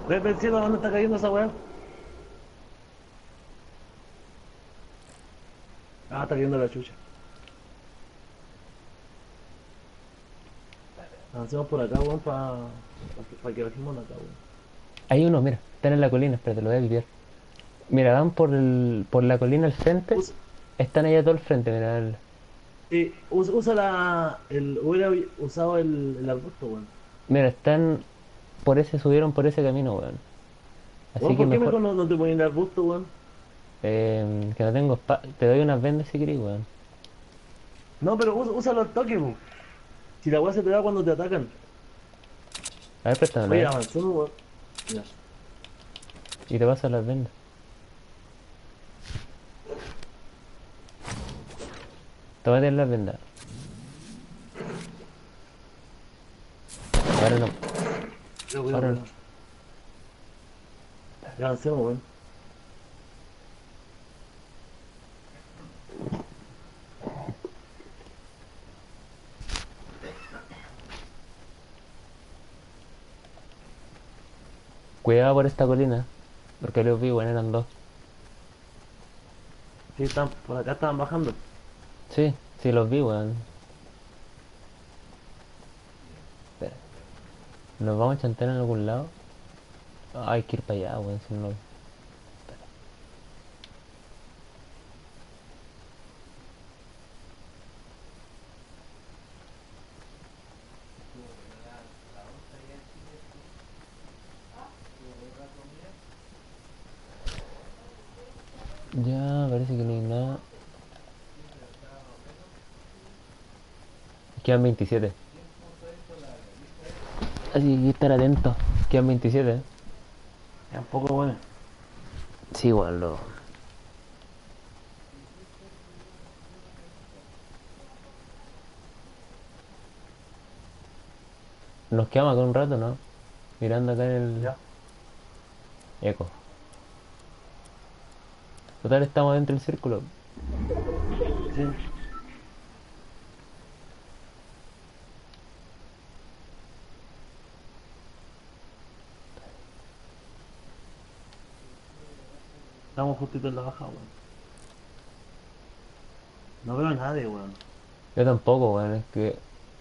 Ve el cielo, ¿dónde está cayendo esa weá? Ah, está cayendo la chucha. Avancemos por acá, weón, que bajemos acá, weón. Hay uno, mira, están en la colina, espérate, lo voy a guiar. Mira, van por la colina al frente. Usa, Están allá todo el frente, mira. usa hubiera usado el arbusto, weón. Mira, están subieron por ese camino, weón. Así Weón, que ¿por qué mejor, mejor no te pones el arbusto, weón? que no tengo te doy unas vendas si querés, weón. No, pero úsalo al toque, weón. Si la weá se te da cuando te atacan. A ver, préstamela, a Oye, ver. avancemos, weón. Ya. Y te paso las vendas. Tómate las vendas. Ahora no, Cuidado, cuidado, ahora no. cuidado. Ya avancemos, weón. Cuidado por esta colina, porque los vi, weón, eran dos. Sí, están, por acá estaban bajando. Sí, sí los vi, weón. Espera, ¿nos vamos a chantar en algún lado? Ah, hay que ir para allá, weón, si no. Ya, parece que no hay nada. Quedan 27. Así que hay que estar atento. Quedan 27, ¿eh? Ya un poco, weón. Sí, weón, lo... Nos quedamos acá un rato, ¿no? Mirando acá en Ya. el eco. Total, estamos dentro del círculo. Sí. Estamos justito en la baja, weón. No veo a nadie, weón. Yo tampoco, weón, es que...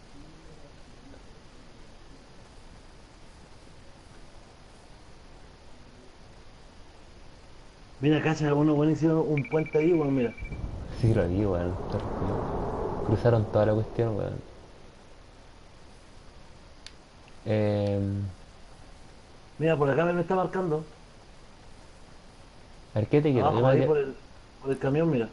Mira, acá se algunos weón hicieron un puente ahí, weón, mira. Sí, lo vi, weón. Cruzaron toda la cuestión, weón. Eh... Mira, por acá me está marcando. A ver, ¿qué te quiero? Yo Abajo, me ahí quedo... por el camión, mira.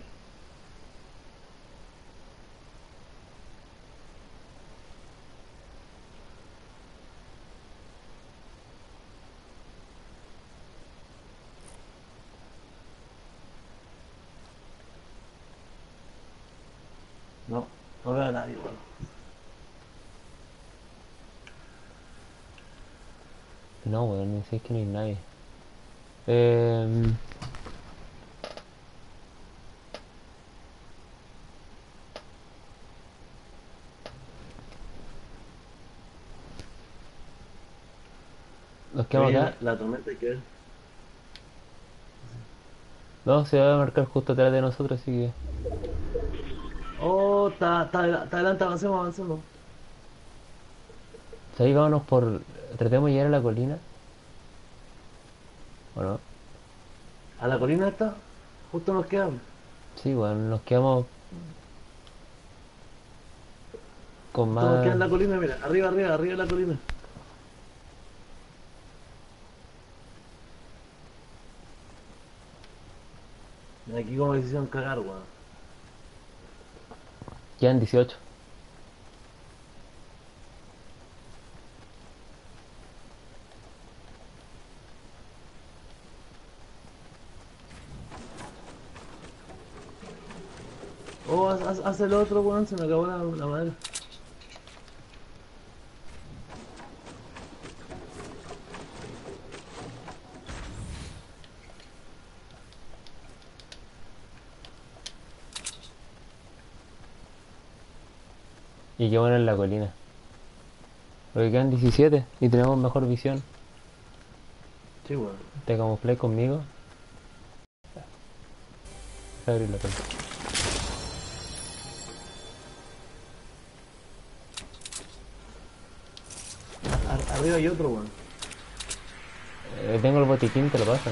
No, no veo a nadie, weón. No, weón, ni sé, es que no hay nadie. Eh... Nos Se quedamos viene acá. la tormenta que ver. No, se va a marcar justo atrás de nosotros, así que... Oh, está adelante, avancemos, avancemos. O sea, ahí vámonos por... Tratemos de llegar a la colina. ¿O no? A la colina esta, justo nos quedamos. Sí, weón, nos quedamos con Justo nos queda más... en la colina, mira. Arriba, arriba, arriba de la colina. Mira, aquí como decisión cagar, weón. Quedan 18. Oh, haz el otro, weón, se me acabó la madera. Y qué bueno en la colina. Porque quedan 17 y tenemos mejor visión. Sí, weón. Te camuflé conmigo. Deja abrir la puerta. Arriba hay otro, weón. Tengo el botiquín, te lo paso, ¿no?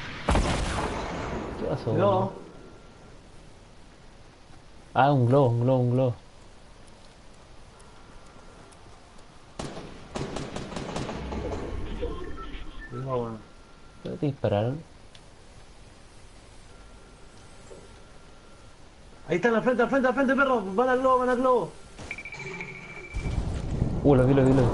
¿Qué pasó? No. Ah, un globo, un globo, un globo. No, weón. ¿Pero te dispararon? Ahí están al frente, perro. Van al globo, van al globo. Lo vi, lo vi, lo vi.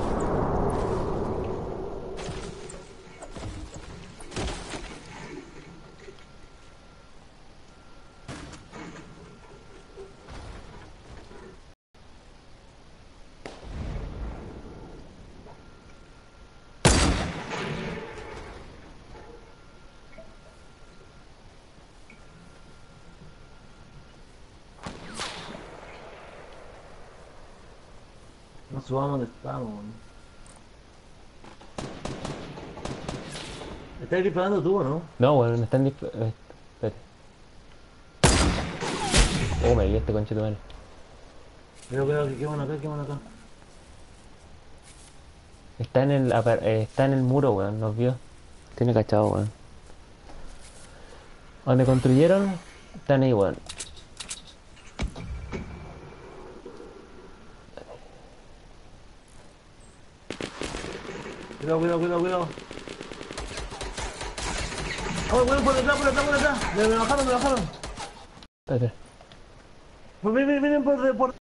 No subamos donde estamos, weón. ¿Estás disparando tú o no? No, bueno, me están disparando. Espérate. Oh, me di este conche de madre. Cuidado, que queman acá, Está en el, está en el muro, weón, nos vio. Tiene cachado, weón. Donde construyeron, están ahí, weón. Cuidado. Oh, weón, por detrás. Me bajaron. Espérate. Pues vienen por